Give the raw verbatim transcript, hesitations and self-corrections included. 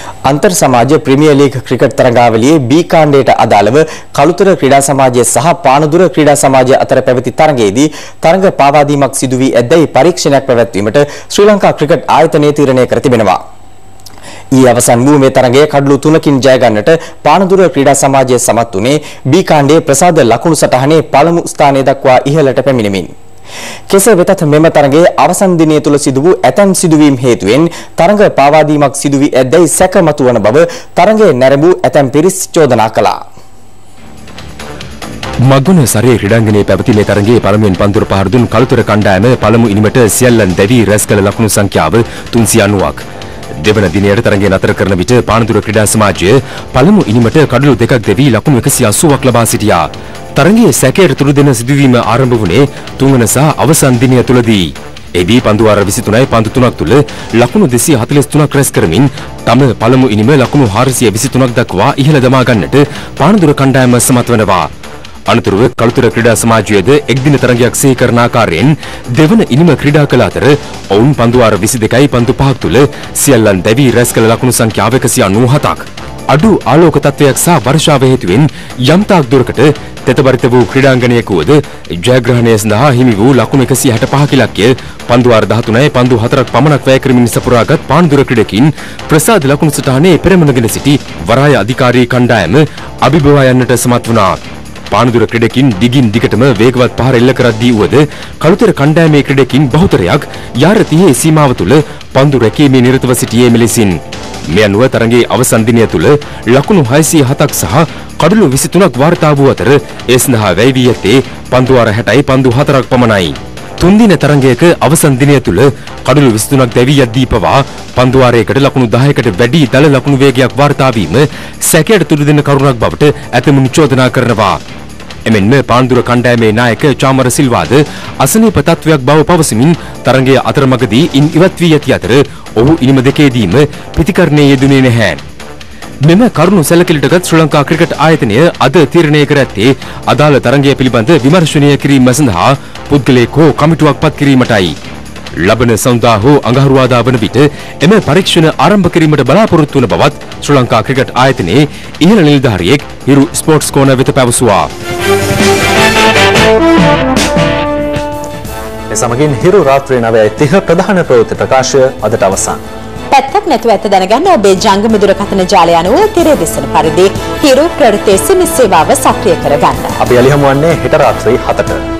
अंतर समाज premier league cricket तरंगावलिයේ बी කාණ්ඩයට අදාළව කළුතර ක්‍රීඩා සමාජය සහ පානදුර ක්‍රීඩා සමාජය අතර පැවති තරඟයේදී තරඟ පාවාදීමක් සිදු වී ඇතැයි පරීක්ෂණයක් පැවැත්වීමට ශ්‍රී ලංකා ක්‍රිකට් ආයතනය තීරණය කර තිබෙනවා. ඊ අවසන් වූ මේ තරඟයේ කඩලු තුනකින් ජය ගන්නට පානදුර ක්‍රීඩා සමාජය සමත් වුණේ බී කාණ්ඩයේ ප්‍රසාද ලකුණු සටහනේ පළමු ස්ථානය දක්වා ඉහළට පැමිණෙමින්. කෙසේ වෙතත් මෙම තරඟයේ අවසන් දිනය තුල සිදු වූ ඇතැම් සිදුවීම් හේතුවෙන් තරඟ පාවාදීමක් සිදු වී ඇතැයි සැකමතු වන බව තරඟයේ නැරඹූ ඇතැම් පිරිස් චෝදනා කළා. මගුණ සරේ ක්‍රීඩාංගණයේ පැවති මේ තරඟයේ පළමුවෙන් පන්දුර පහර දුන් කළුතර කණ්ඩායම පළමු ඉනිමට සියල්ලන් දැවි රැස් කළ ලකුණු සංඛ්‍යාව තුන්සිය අනූවක්. දෙවන දිනයට තරඟය නතර කරන විට පානදුර ක්‍රීඩා සමාජය පළමු ඉනිමට කඩලු දෙකක් දැවි ලකුණු එකසිය අසූවක් ලබා සිටියා. තරඟයේ සැකයට තුරු දෙන සිදුවීම ආරම්භ වුණේ තුන්වන සහ අවසන් දිනය තුලදී. එදී පන්දු වාර විසිතුනයි පන්දු තුනක් තුල ලකුණු දෙසිය හතළිස් තුනක් රැස් කරමින් තම පළමු ඉනිම ලකුණු හාරසිය විසිතුනක් දක්වා ඉහළ දමා ගන්නට පානදුර කණ්ඩායම සමත් වෙනවා. අනතුරුව කළුතර ක්‍රීඩා සමාජයේද එක් දින තරඟයක් සිහි කරන ආකාරයෙන් දෙවන ඉනිම ක්‍රීඩා කළ අතර ඔවුන් පන්දු වාර විසි දෙකයි පන්දු පහක් තුල සියල්ලන් දැවි රැස් කළ ලකුණු සංඛ්‍යාව එකසිය අනූහතක්. අඩු ආලෝක තත්වයක් සහ වර්ෂාව හේතුවෙන් යම් තාක් දුරකට තෙතබරිත වූ ක්‍රීඩාංගණයක වුවද ජයග්‍රහණය සඳහා හිමි වූ ලකුණු එකසිය හැට පහක ඉලක්කය පන්දු වාර දහතුනයි පන්දු හතරක් පමණක් වැය කරමින් සපුරාගත් පානදුර ක්‍රීඩකින් ප්‍රසාද ලකුණු සටහනේ පෙරමුණගෙන සිටි වරාය අධිකාරී කණ්ඩායම අභිබවා යන්නට සමත් වුණා. පානදුර ක්‍රීඩකින් දිගින් දිගටම වේගවත් පහර එල්ල කරද්දී වුවද කළුතර කණ්ඩායමේ ක්‍රීඩකින් බහුතරයක් යාර තිහේ සීමාව තුල පන්දු රැකීමේ නිරතව සිටියේ මෙලෙසින්. මේ අනුව තරඟයේ අවසන් දිනය තුල ලකුණු හයසිය හතක් සහ කඩලු විසිතුනක් වාර්තා වූ අතර ඒ සඳහා වැය වී ඇත්තේ පන්දු වාර හැටයි පන්දු හතරක් පමණයි. තුන් දින තරඟයක අවසන් දිනය තුල කඩලු විසිතුනක් දැවී යද්දී පවා පන්දු වාරයකට ලකුණු දහයකට වැඩි දල ලකුණු වේගයක් වාර්තා වීම සැකයට තුඩු දෙන කරුණක් බවට ඇතමුන් චෝදනා කරනවා. එමෙන්ම පානදුර කණ්ඩායමේ නායක චාමර සිල්වාද අසනීප තත්වයක් බව පවසමින් තරඟයේ අතරමඟදී ඉන් ඉවත් වී ඇති අතර ඔහු ඉනිම දෙකේදීම පිතිකරණයේ යෙදුනේ නැහැ. මෙම කරුණු සැලකිලිටගත් ශ්‍රී ලංකා ක්‍රිකට් ආයතනය අද තීරණය කර ඇත්තේ අදාළ තරඟය පිළිබඳ විමර්ශනය කිරීම සඳහා පුද්ගලයෙක් හෝ කමිටුවක් පත් කිරීමටයි. ලබන සඳුදා හෝ අඟහරුවාදා වන විට එම පරීක්ෂණ ආරම්භ කිරීමට බලාපොරොත්තු වන බවත් ශ්‍රී ලංකා ක්‍රිකට් ආයතනයේ ඉහළ නිලධාරියෙක් හිරු ස්පෝර්ට්ස් කෝණ වෙත පැවසුවා. ඒ සමගින් හිරු රාත්‍රී නවයයි තිහ ප්‍රධාන ප්‍රවෘත්ති ප්‍රකාශය අදට අවසන්. පැත්තක් නැතුව ඇත්ත දැනගන්න ඔබේ ජංගම දුරකථන ජාලය අනුව තිරේ දෙසන පරිදි හිරු ප්‍රවෘත්ති සේවාව සක්‍රිය කරගන්න. අපි එළි හමු වන්නේ හෙට රාත්‍රී හතට.